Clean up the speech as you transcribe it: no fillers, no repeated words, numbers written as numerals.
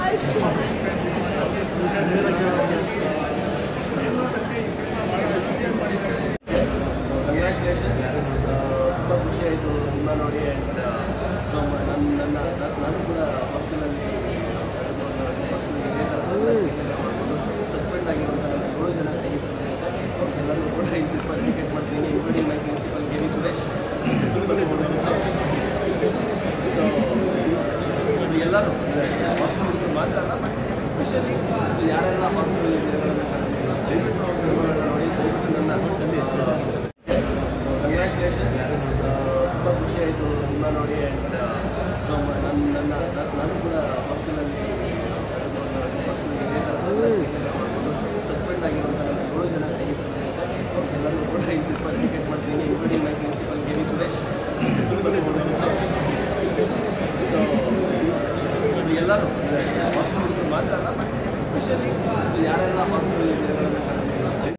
Congratulations. ತುಂಬ ಖುಷಿ ಆಯಿತು ಸಿನಿಮಾ ನೋಡಿ. ಆ್ಯಂಡ್ ನಾನು ಕೂಡ ಹಾಸ್ಟೆಲಲ್ಲಿ ಹಾಸ್ಟೆಲ್ಗೆ ಇದೇ ಥರ ಸಸ್ಪೆಂಡ್ ಆಗಿರುವಂಥ ನನ್ನ 7 ಜನ ಸ್ನೇಹಿತರ ಜೊತೆ ಎಲ್ಲರೂ ಕೂಡ ಕ್ರಿಕೆಟ್ ಮಾಡ್ತೀನಿ, including my principal K V Suresh. So ಎಲ್ಲರೂ ಹಾಸ್ಟೆಲ್ ಮಾತ್ರ ಅಲ್ಲ, ಬಟ್ ಎಸ್ಪೆಷಲಿ ಯಾರೆಲ್ಲ ಹಾಸ್ಟೆಲ್ ಇದ್ದಾರೆ ದಯವಿಟ್ಟು ಸಿನಿಮಾಗಳನ್ನ ನೋಡಿ, ದಯವಿಟ್ಟು ನನ್ನ ಕಂಗ್ರ್ಯಾಚುಲೇಷನ್ಸ್. ತುಂಬ ಖುಷಿ ಆಯಿತು ಸಿನಿಮಾ ನೋಡಿ. ಆ್ಯಂಡ್ ನಾನು ಕೂಡ ಹಾಸ್ಟೆಲಲ್ಲಿ ಹಾಸ್ಟೆಲ್ಗೆ ಇದೇ ಥರ ಸಸ್ಪೆಂಡ್ ಆಗಿರುವಂಥ ನನ್ನ 7 ಜನ ಸ್ನೇಹಿತರ ಜೊತೆ ಎಲ್ಲರೂ ಕೂಡ ಕ್ರಿಕೆಟ್ ಮಾಡ್ತೀನಿ, including my principal K V Suresh. So ಎಲ್ಲರೂ ಹಾಸ್ಟೆಲ್ ಮಾತ್ರ ಅಲ್ಲ, ಬಟ್ ಎಸ್ಪೆಷಲಿ